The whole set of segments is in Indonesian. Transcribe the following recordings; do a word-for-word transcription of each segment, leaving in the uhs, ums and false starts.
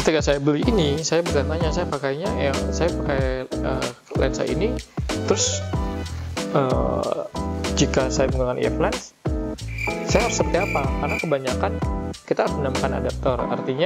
ketika saya beli ini, saya bertanya, saya pakainya ya saya pakai uh, lensa ini, terus uh, jika saya menggunakan E F lens, saya harus seperti apa? Karena kebanyakan kita harus menambahkan adaptor, artinya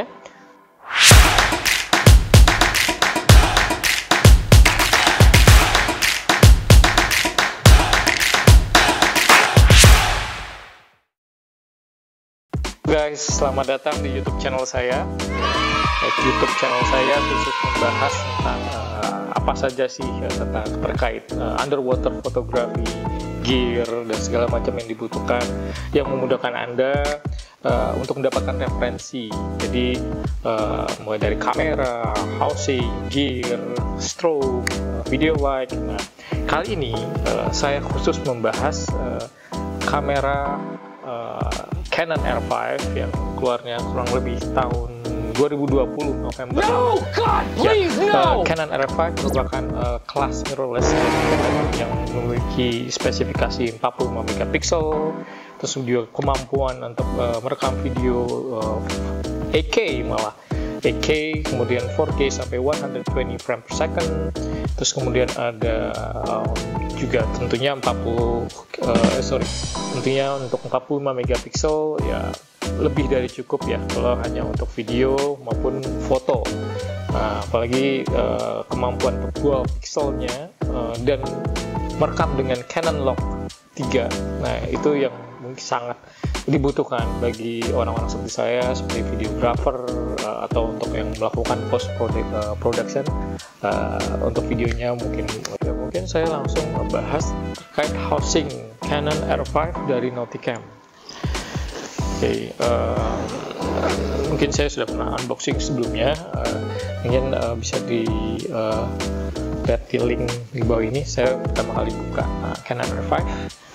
guys, selamat datang di YouTube channel saya. YouTube channel saya khusus membahas tentang uh, apa saja sih ya, tentang terkait uh, underwater photography, gear dan segala macam yang dibutuhkan yang memudahkan Anda uh, untuk mendapatkan referensi. Jadi uh, mulai dari kamera, housing, gear, strobe, uh, video light. Nah, kali ini uh, saya khusus membahas uh, kamera uh, Canon R five yang keluarnya kurang lebih tahun dua ribu dua puluh November. No, God, please, ya, uh, no. Canon R five merupakan uh, kelas mirrorless yang memiliki spesifikasi empat puluh lima megapiksel, terus juga kemampuan untuk uh, merekam video uh, eight K malah eight K, kemudian four K sampai one hundred twenty frame per second, terus kemudian ada uh, juga tentunya empat puluh uh, sorry tentunya untuk empat puluh lima megapiksel ya lebih dari cukup ya kalau hanya untuk video maupun foto. Nah, apalagi uh, kemampuan dual pixelnya uh, dan merekam dengan Canon Log tiga. Nah, itu yang mungkin sangat dibutuhkan bagi orang-orang seperti saya, seperti videographer uh, atau untuk yang melakukan post production uh, untuk videonya. Mungkin ya, mungkin saya langsung membahas terkait housing Canon R five dari Nauticam. Oke, okay, uh, mungkin saya sudah pernah unboxing sebelumnya, uh, mungkin uh, bisa di uh, lihat di link di bawah ini. Saya pertama kali buka uh, Canon R five.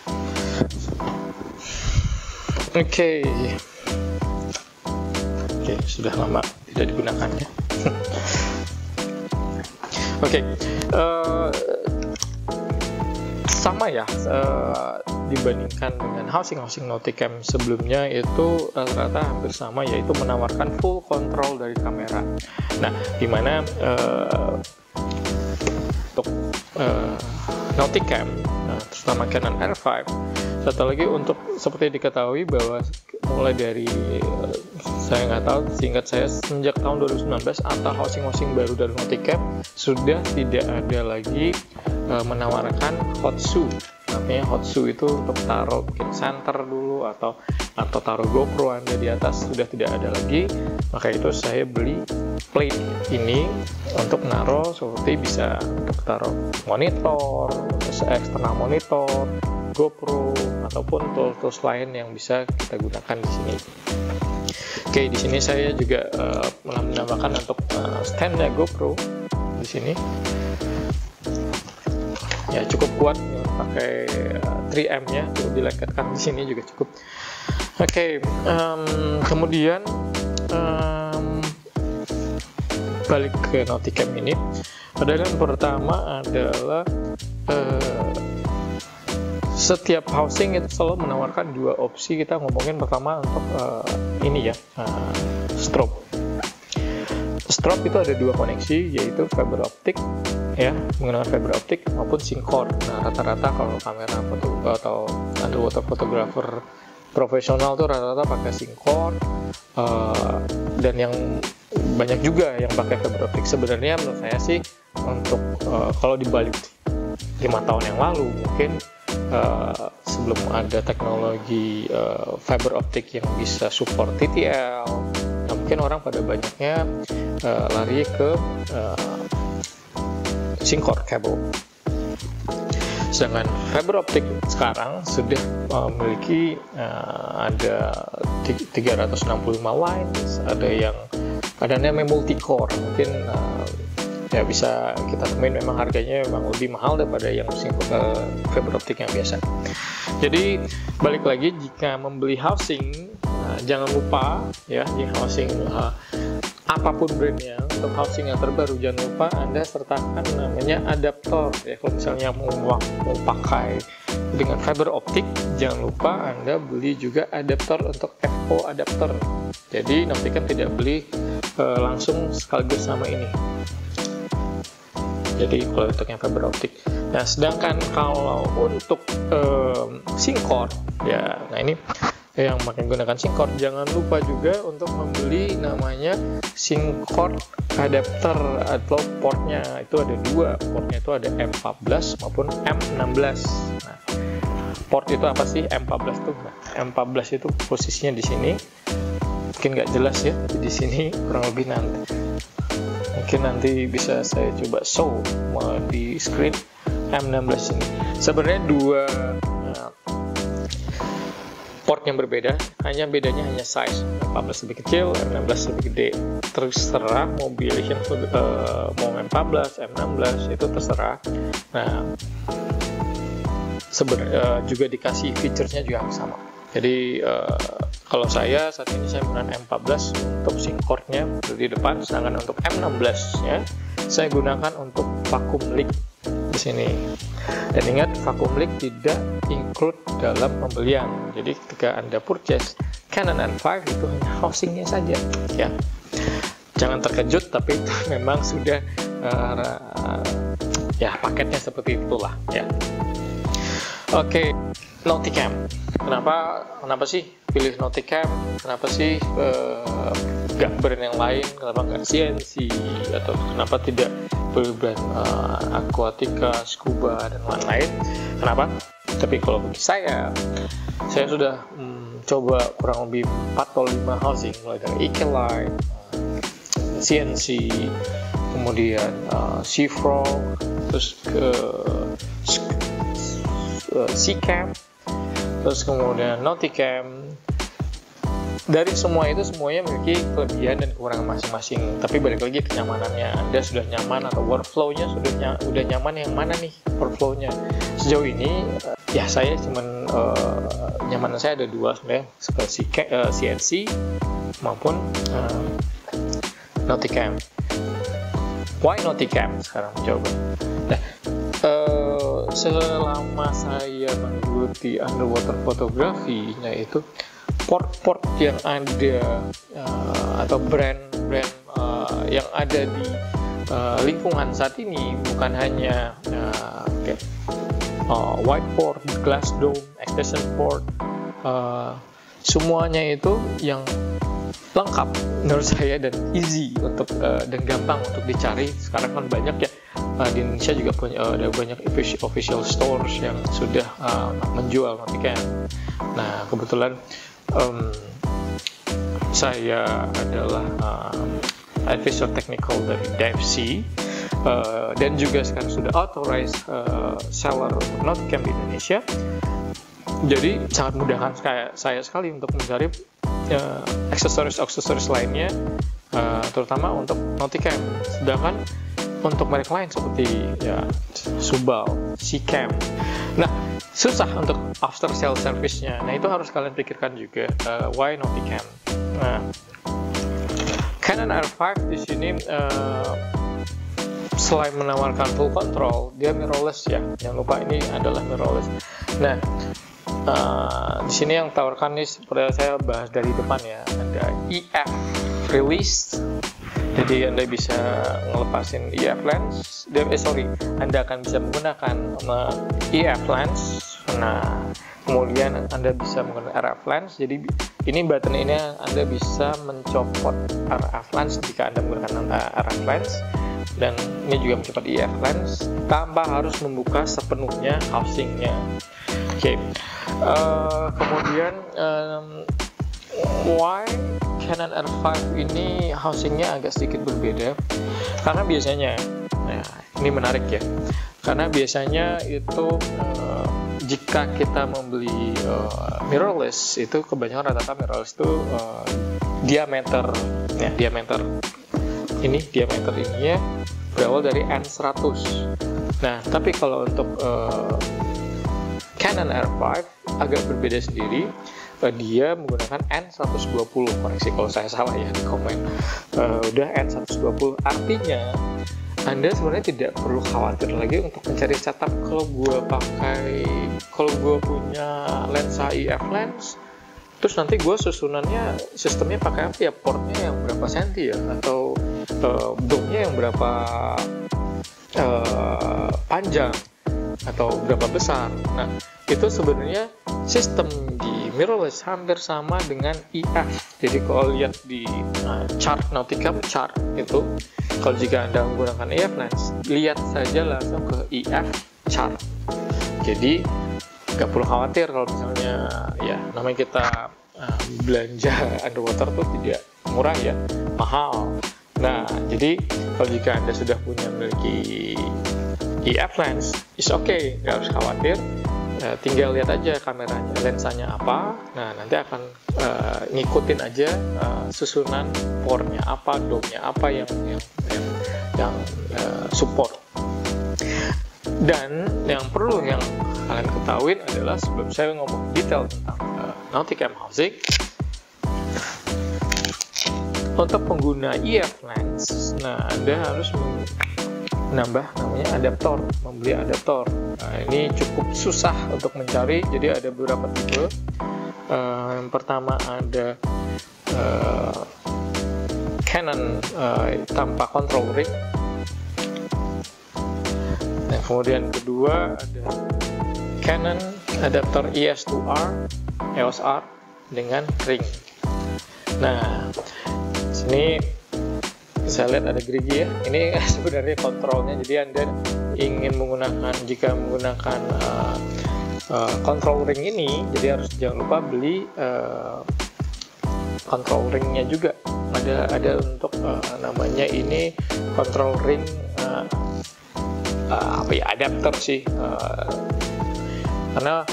Oke, okay. Oke, okay, sudah lama tidak digunakannya. Oke, okay. uh, sama ya. Uh, dibandingkan dengan housing-housing Nauticam sebelumnya itu rata-rata hampir sama, yaitu menawarkan full control dari kamera. Nah, dimana uh, untuk uh, Nauticam, nah, terutama Canon R five, satu lagi untuk seperti diketahui bahwa mulai dari uh, saya nggak tahu, seingat saya sejak tahun dua ribu sembilan belas atau housing-housing baru dari Nauticam sudah tidak ada lagi uh, menawarkan hot shoe. Namanya hot shoe itu untuk taruh bikin center dulu atau atau taruh GoPro Anda di atas, sudah tidak ada lagi. Maka itu saya beli plate ini untuk naruh seperti bisa untuk taruh monitor, eksternal monitor, GoPro ataupun tools-tools lain yang bisa kita gunakan di sini. Oke, di sini saya juga uh, menambahkan untuk uh, standnya GoPro di sini. Ya, cukup kuat, pakai tiga M nya, cukup dilekatkan di sini juga cukup. Oke, okay, um, kemudian um, balik ke Nauticam ini, adalah yang pertama adalah uh, setiap housing itu selalu menawarkan dua opsi. Kita ngomongin pertama untuk uh, ini ya, uh, strobe. Strobe itu ada dua koneksi, yaitu fiber optic ya, menggunakan fiber optic maupun synchrone. Nah, rata-rata kalau kamera foto atau underwater photographer profesional tuh rata-rata pakai synchrone, uh, dan yang banyak juga yang pakai fiber optic. Sebenarnya menurut saya sih untuk uh, kalau dibalik lima tahun yang lalu mungkin uh, sebelum ada teknologi uh, fiber optic yang bisa support T T L, nah, mungkin orang pada banyaknya uh, lari ke uh, synchrone cable. Sedangkan fiber optic sekarang sudah memiliki uh, ada tiga ratus enam puluh lima lines, ada yang ada namanya multi core. Mungkin uh, ya bisa kita temuin, memang harganya memang lebih mahal daripada yang uh, fiber optic yang biasa. Jadi balik lagi, jika membeli housing, uh, jangan lupa ya, di housing uh, apapun brandnya, untuk housing yang terbaru jangan lupa Anda sertakan namanya adaptor ya. Kalau misalnya mau, mau pakai dengan fiber optic, jangan lupa Anda beli juga adaptor untuk F O adapter. Jadi Nauticam tidak beli uh, langsung sekaligus sama ini. Jadi kalau untuk yang fiber optik. Nah, sedangkan kalau untuk um, SYNC cord ya, nah ini yang makin gunakan SYNC cord, jangan lupa juga untuk membeli namanya SYNC cord adapter atau portnya. Itu ada dua, portnya itu ada M empat belas maupun M enam belas. Nah, port itu apa sih M empat belas tuh? Nah, M empat belas itu posisinya di sini. Mungkin nggak jelas ya di sini, kurang lebih nanti. Mungkin nanti bisa saya coba show di screen M enam belas ini. Sebenarnya dua uh, port yang berbeda, hanya bedanya hanya size. M empat belas lebih kecil, M enam belas lebih gede. Terserah mau pilih uh, mau M empat belas, M enam belas itu terserah. Nah, sebenarnya uh, juga dikasih featuresnya juga sama. Jadi uh, kalau saya saat ini saya menggunakan M empat belas untuk SYNC cord-nya di depan, sedangkan untuk M enam belas ya saya gunakan untuk vacuum leak di sini. Dan ingat, vacuum leak tidak include dalam pembelian. Jadi ketika Anda purchase Canon R lima itu hanya housingnya saja ya. Jangan terkejut, tapi itu memang sudah uh, ya paketnya seperti itulah ya. Oke, okay. Nauticam. Kenapa kenapa sih pilih Nauticam? Kenapa sih uh, nggak brand yang lain? Kenapa nggak C N C? Atau kenapa tidak pilih brand uh, Aquatica, Scuba dan lain-lain? Kenapa? Tapi kalau bagi saya, saya sudah hmm, coba kurang lebih empat atau lima housing, mulai dari Ecolite, C N C, kemudian uh, Seafrog, terus ke uh, Seacam, terus kemudian Nauticam. Dari semua itu, semuanya memiliki kelebihan dan kekurangan masing-masing. Tapi balik lagi kenyamanannya, Anda sudah nyaman atau workflow-nya sudah ny udah nyaman yang mana nih workflow-nya? Sejauh ini uh, ya saya cuman uh, nyaman saya ada dua sebenarnya, seperti uh, C N C maupun uh, Nauticam. Why Nauticam? Sekarang coba. Nah, uh, selama saya menggeluti underwater photography, yaitu port-port yang ada uh, atau brand-brand uh, yang ada di uh, lingkungan saat ini bukan hanya uh, okay, uh, white port, glass dome, extension port, uh, semuanya itu yang lengkap menurut saya dan easy untuk uh, dan gampang untuk dicari. Sekarang kan banyak ya, uh, di Indonesia juga punya, uh, ada banyak official stores yang sudah uh, menjual Nauticam. Nah, kebetulan Um, saya adalah um, advisor technical dari Dive C uh, dan juga sekarang sudah authorized uh, seller Nauticam di Indonesia. Jadi sangat mudahkan saya, saya sekali untuk mencari uh, aksesoris-aksesoris lainnya, uh, terutama untuk Nauticam. Sedangkan untuk merek lain seperti ya Subal, Seacam, nah susah untuk after sale service-nya. Nah, itu harus kalian pikirkan juga. Uh, why Nauticam? Nah, Canon R lima di sini uh, selain menawarkan full control, dia mirrorless ya. Jangan lupa ini adalah mirrorless. Nah, uh, di sini yang tawarkan nih seperti saya bahas dari depan ya. Ada E F release. Jadi Anda bisa ngelepasin E F lens, eh sorry, Anda akan bisa menggunakan E F lens. Nah, kemudian Anda bisa menggunakan R F lens. Jadi ini button ini Anda bisa mencopot R F lens jika Anda menggunakan R F lens, dan ini juga mencopot E F lens tanpa harus membuka sepenuhnya housingnya. Oke, okay. uh, kemudian um, why Canon R lima ini housingnya agak sedikit berbeda, karena biasanya, nah ini menarik ya, karena biasanya itu uh, jika kita membeli uh, mirrorless itu kebanyakan rata-rata mirrorless itu uh, diameter, ya diameter ini diameter ininya berawal dari N seratus. Nah, tapi kalau untuk uh, Canon R lima agak berbeda sendiri. Dia menggunakan N seratus dua puluh, koreksi kalau saya salah ya di komen. Uh, udah N seratus dua puluh, artinya Anda sebenarnya tidak perlu khawatir lagi untuk mencari setup. Kalau gue pakai, kalau gue punya lensa E F lens, terus nanti gue susunannya sistemnya pakai apa ya, portnya yang berapa berapa senti ya, atau uh, domnya yang berapa uh, panjang atau berapa besar. Nah, itu sebenarnya sistem di mirrorless hampir sama dengan E F. Jadi kalau lihat di uh, chart Nauticam chart itu, kalau jika Anda menggunakan E F lens, lihat saja langsung ke E F chart. Jadi nggak perlu khawatir kalau misalnya ya namanya kita uh, belanja underwater tuh tidak murah ya, mahal. Nah, jadi kalau jika Anda sudah punya memiliki E F lens, is okay, nggak harus khawatir. Uh, tinggal lihat aja kameranya, lensanya apa. Nah, nanti akan uh, ngikutin aja uh, susunan pore-nya apa, domnya apa yang yang yang, yang uh, support. Dan yang perlu yang kalian ketahuin adalah, sebelum saya ngomong detail tentang uh, Nauticam housing, untuk pengguna E F lens, nah Anda harus menambah namanya adaptor, membeli adaptor. Nah, ini cukup susah untuk mencari, jadi ada beberapa tipe. Uh, yang pertama ada uh, Canon uh, tanpa control ring. Nah, kemudian kedua ada Canon adaptor E S dua R, E O S R dengan ring. Nah, sini saya lihat ada gerigi ya. Ini sebenarnya kontrolnya. Jadi Anda ingin menggunakan, jika menggunakan uh, uh, control ring ini, jadi harus jangan lupa beli uh, control ringnya juga. Ada ada untuk uh, namanya ini control ring uh, uh, apa ya, adapter sih. Uh, karena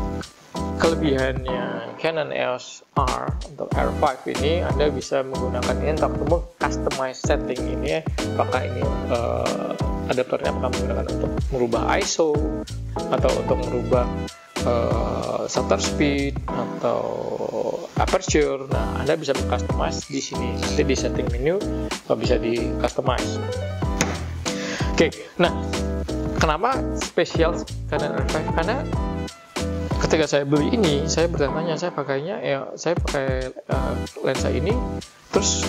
kelebihannya Canon E O S R untuk R lima ini, Anda bisa menggunakan ini untuk customize setting ini ya. Apakah ini uh, adapternya apakah menggunakan untuk merubah I S O atau untuk merubah uh, shutter speed atau aperture. Nah, Anda bisa customize di sini. Nanti di setting menu bisa di customize. Oke, okay. Nah, kenapa spesial Canon R lima? Karena ketika saya beli ini, saya bertanya, saya pakainya ya, saya pakai uh, lensa ini, terus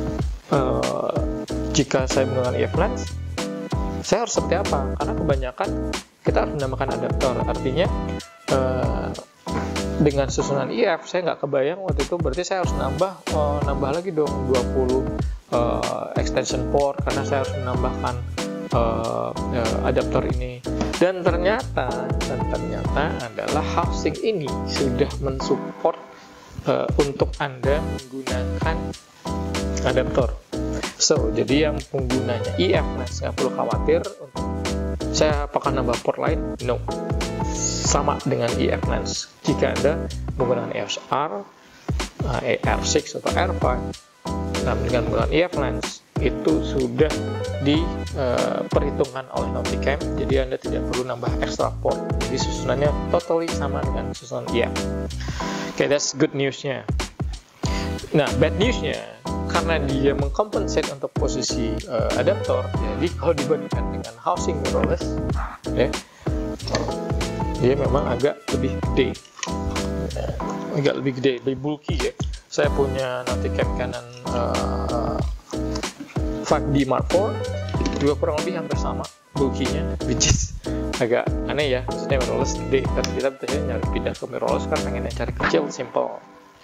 uh, jika saya menggunakan E F lens, saya harus seperti apa? Karena kebanyakan kita harus menambahkan adaptor. Artinya uh, dengan susunan E F, saya nggak kebayang waktu itu, berarti saya harus nambah uh, nambah lagi dong dua puluh uh, extension port, karena saya harus menambahkan uh, uh, adaptor ini. Dan ternyata, dan ternyata adalah housing ini sudah mensupport uh, untuk Anda menggunakan adaptor. So, jadi yang penggunanya E F lens nggak perlu khawatir untuk saya apakah nambah port lain? No, sama dengan E F lens. Jika Anda menggunakan E O S R, uh, R enam atau R lima, nah dengan menggunakan E F lens itu sudah diperhitungkan uh, oleh Nauticam, jadi Anda tidak perlu nambah extra port. Jadi susunannya totally sama dengan susunan E F. Oke, okay, that's good newsnya. Nah, bad newsnya, karena dia mengcompensate untuk posisi uh, adaptor, jadi kalau dibandingkan dengan housing mirrorless, ya, dia memang agak lebih gede, agak lebih gede, lebih bulky ya. Saya punya Nauticam Canon uh, lima D Mark four juga kurang lebih hampir sama bulky-nya, which is agak aneh ya. Maksudnya mirrorless gede, dan kita biasanya nyari pindah ke mirrorless kan pengen yang cari kecil, simple.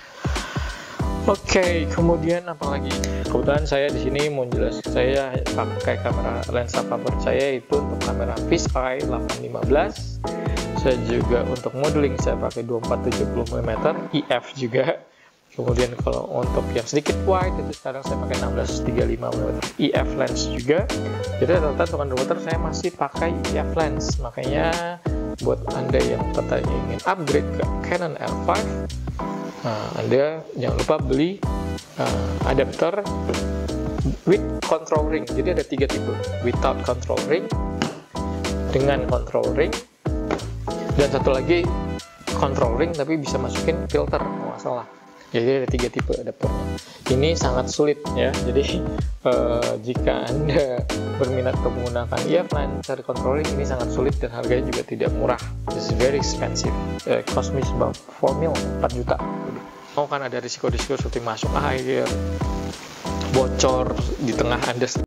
Oke, okay, kemudian apalagi? Kebetulan saya di sini mau jelas, saya pakai kamera lensa favorit saya itu untuk kamera fisheye delapan lima belas. Saya juga untuk modeling saya pakai dua puluh empat tujuh puluh milimeter E F juga. Kemudian kalau untuk yang sedikit wide itu sekarang saya pakai enam belas tiga puluh lima milimeter E F lens juga. Jadi rata-rata untuk underwater saya masih pakai E F lens. Makanya buat Anda yang tertarik ingin upgrade ke Canon R lima, nah, Anda jangan lupa beli uh, adapter with control ring. Jadi ada tiga tipe, without control ring, dengan control ring, dan satu lagi control ring tapi bisa masukin filter, nggak masalah. Jadi ada tiga tipe adaptornya. Ini sangat sulit ya. Jadi uh, jika Anda berminat untuk menggunakan E F lens cari controlling, ini sangat sulit dan harganya juga tidak murah. It's very expensive. Uh, cost me about four mil, empat juta. Mau kan ada risiko-risiko seperti masuk air, bocor di tengah Anda